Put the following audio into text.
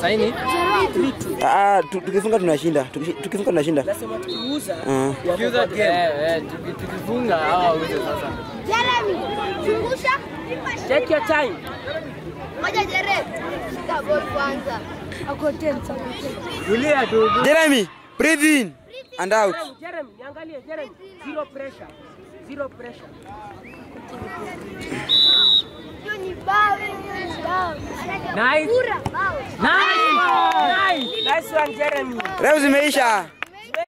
Saini? Tukifunga tunashinda. Tukifunga tunashinda. Nasema tukiuza. Tukiuza game. Tukifunga hawauze sasa. Jeremy, chungusha. Take your time. Moja Jeremy. Shika ball kwanza. Ako tense. Tulia tu. Jeremy, breathe in and out. Jeremy, niangalie Jeremy. Zero pressure. Zero pressure. Nice. Nice. Nice one Jeremy. Leo zimeisha.